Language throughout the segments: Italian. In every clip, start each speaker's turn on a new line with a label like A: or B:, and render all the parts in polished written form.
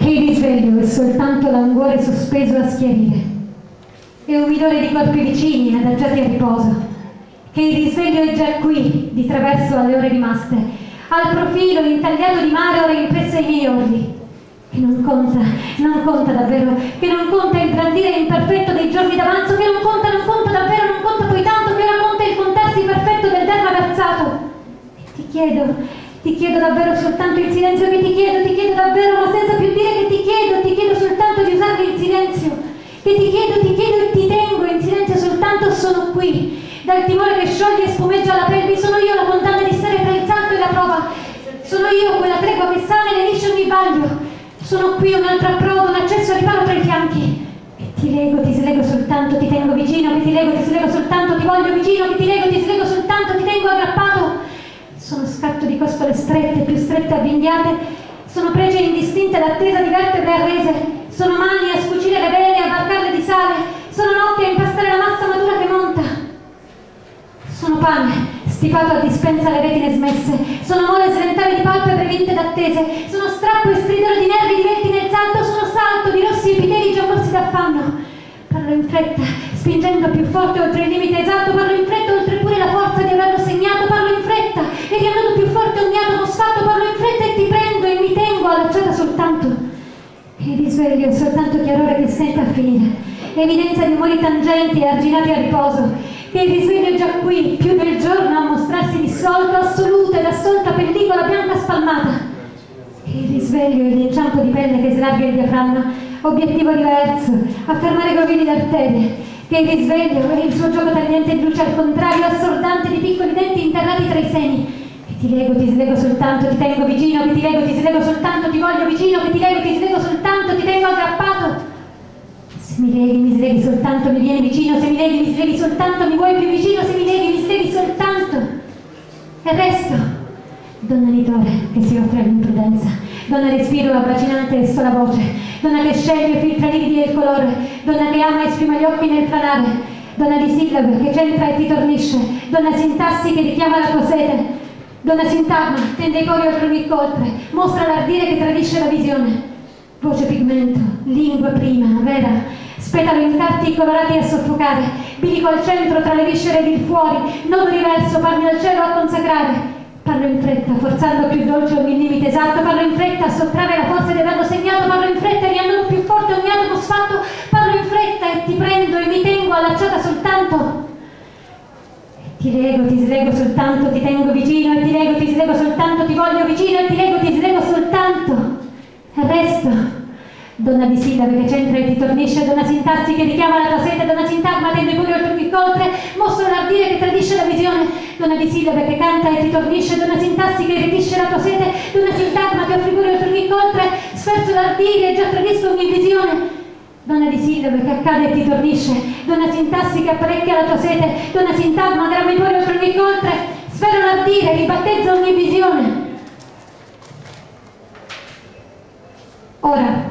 A: che il risveglio è soltanto languore sospeso a schiarire, e un minore di corpi vicini adagiati a riposo, che il risveglio è già qui, di traverso alle ore rimaste, al profilo intagliato di marore impresso ai miei orli, che non conta davvero, che non conta il brandire imperfetto dei giorni d'avanzo, che non conta davvero, non conta poi tanto, che ora conta il contarsi perfetto del derma versato. E ti chiedo davvero soltanto il silenzio, che ti chiedo davvero, ma senza più dire che ti chiedo soltanto di usare il silenzio, che ti chiedo e ti tengo in silenzio soltanto. Sono qui, dal timore che scioglie e spumeggia la pelvi, sono io la condanna di stare tra il salto e la prova, sono io quella tregua che sana e lenisce ogni vaglio, sono qui un altro approdo, un accesso a riparo tra i fianchi, che ti lego, ti slego soltanto, ti tengo vicino, che ti lego, ti slego soltanto, ti voglio vicino, che ti lego, ti slego soltanto, ti tengo aggrappato. Sono scatto di costole strette, più strette avvinghiate, sono prege indistinte d'attesa di vertebre arrese, sono mani a scucire le vene, a varcarle di sale, sono notti a impastare la massa matura che monta, sono pane stipato a dispensa le retine smesse, sono mole sventare di palpebre vinte d'attese, sono strappo e stridore di nervi divetti nel salto, sono salto di rossi epiteli già morsi d'affanno. Parlo in fretta, spingendo più forte oltre il limite esatto, parlo in fretta oltre pure la forza di averlo segnato, parlo in fretta e riannodo più forte ogni atomo sfatto, parlo in fretta e ti prendo e mi tengo allacciata soltanto. E il risveglio è soltanto chiarore che sente a finire, evidenza di umori tangenti e arginati a riposo, che il risveglio è già qui, più del giorno a mostrarsi dissolto, assoluto ed assolta pellicola bianca spalmata. E il risveglio è l'inciampo di pelle che slarga il diaframma, obiettivo diverso, affermare grovili d'arterie, che il risveglio è il suo gioco tagliente di luce al contrario, assordante di piccoli denti interrati tra i seni, che ti lego, ti slego soltanto, ti tengo vicino, che ti lego, ti slego soltanto, ti voglio vicino, che ti lego, ti slego soltanto, ti tengo aggrappato. Se mi leghi, mi sleghi soltanto, mi vieni vicino, se mi leghi, mi sleghi soltanto, mi vuoi più vicino, se mi leghi, mi sleghi soltanto. E resto, donna nitore che si offre all'imprudenza, donna respiro abbacinante e sola voce, donna che sceglie filtra lividi il colore, donna che ama e sfima gli occhi nel franare, donna di sillabe che c'entra e ti tornisce, donna sintassi che richiama la tua sete, donna sintagma, tende i cori oltre ogni coltre, mostra l'ardire che tradisce la visione, voce pigmento, lingua prima, vera, spetalo in carti colorati a soffocare, bilico al centro tra le viscere ed il fuori, nodo diverso, parmi al cielo a consacrare. Parlo in fretta, forzando più dolce ogni limite esatto, parlo in fretta a sottrarre la forza di averlo segnato, parlo in fretta e riannodo più forte ogni atomo sfatto, parlo in fretta e ti prendo e mi tengo allacciata soltanto. E ti lego, ti slego soltanto, ti tengo vicino, e ti lego, ti slego soltanto, ti voglio vicino, e ti lego, ti slego soltanto. E resto, donna di sillabe che c'entra e ti tornisce, donna sintassi che richiama la tua sete, donna sintagma tende pure oltre ogni coltre, mostro l'ardire che tradisce la visione, donna di sillabe che canta e ti tornisce, donna sintassi che irridisce la tua sete, donna sintagma che offri pure oltre ogni coltre, sferzo l'ardire e già tradisco ogni visione, donna di sillabe che accade e ti tornisce, donna sintassi che apparecchia la tua sete, donna sintagma grava i pure oltre ogni coltre, sfero l'ardire, ribattezza ogni visione. Ora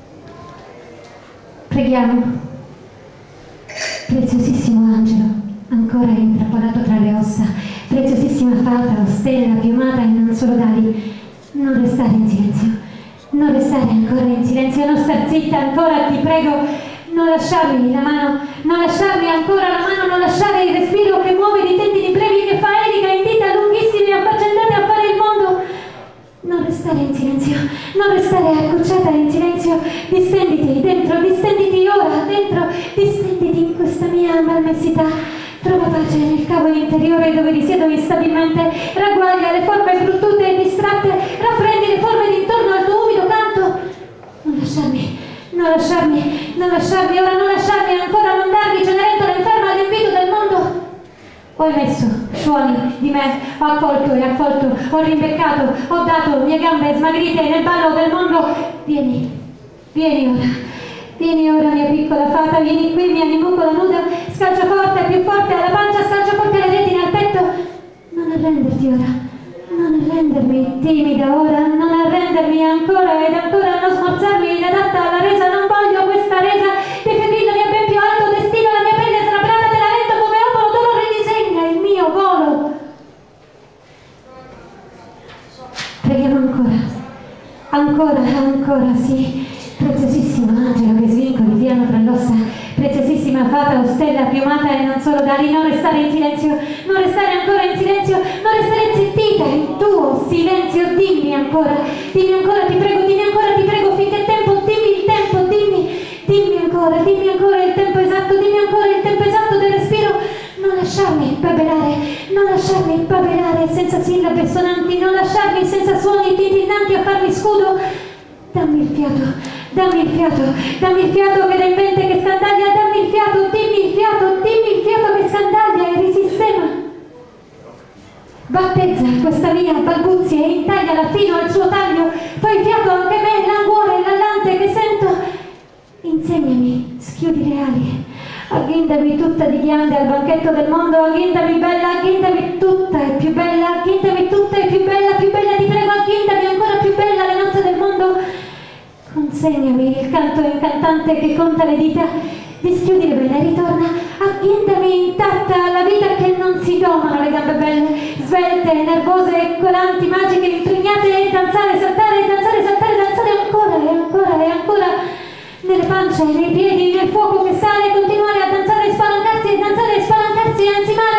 A: preghiamo. Preziosissimo angelo, ancora intrappolato tra le ossa, preziosissima fata o stella piumata in un solo d'ali, non restare in silenzio, non restare ancora in silenzio, non star zitta ancora, ti prego, non lasciarmi la mano, non lasciarmi ancora la mano, non lasciare il respiro che muove di tendini brevi, che fa elica in dita lunghissime affaccendate a fare il mondo. Non restare in silenzio, non restare accucciata in silenzio, distenditi dentro, distenditi ora dentro, distenditi in questa mia malmessità, trova pace nel cavo interiore dove risiedo instabilmente, ragguaglia le forme bruttute e distratte, rapprendi le forme d'intorno al tuo umido canto. Non lasciarmi, non lasciarmi, non lasciarmi, ora non lasciarmi ancora, non darmi Cenerentola inferma all'invito del mondo. Ho emesso suoni di me, ho accolto e accolto, ho rimbeccato, ho dato mie gambe smagrite nel ballo del mondo. Vieni, vieni ora mia piccola fata, vieni qui mia nimucola nuda, scalcia forte, più forte alla pancia, scalcia forte le retine al petto. Non arrenderti ora, non arrendermi, timida ora, non arrendermi ancora ed ancora, non smorzarmi inadatta alla resa, non voglio questa resa, defibrilami a ben più alto destino, la mia pelle sbrabrata te la rendo come opolo, tu lo ridisegna il mio volo. Preghiamo ancora, ancora, sì, Preziosissimo angelo che svincoli piano tra l'ossa, preziosissima fata ostella piumata e non solo dali, non restare in silenzio, non restare ancora in silenzio, non restare zittita in tuo silenzio, dimmi ancora, ti prego, finché tempo, dimmi il tempo, dimmi ancora il tempo esatto, dimmi ancora il tempo esatto del respiro, non lasciarmi impaverare senza sillabe sonanti, non lasciarmi senza suoni titillanti a farmi scudo, dammi il fiato che da in mente che scandaglia, dammi il fiato che scandaglia e risistema. Battezza questa mia balbuzie e intagliala fino al suo taglio, fai fiato anche me, languore, lallante che sento. Insegnami, schiudi reali, agghindami tutta di ghiande al banchetto del mondo, agghindami bella, agghindami tutta e più bella, agghindami tutta e più bella, ti prego, agghindami ancora più bella le nozze del mondo. Consegnami il canto incantante che conta le dita, dischiudile bene, ritorna, agghindami intatta alla vita che non si domano le gambe belle, svelte, nervose e colanti, magiche, intrignate, e danzare, saltare ancora e ancora, nelle pance, nei piedi, nel fuoco che sale, continuare a danzare e spalancarsi, anzi mai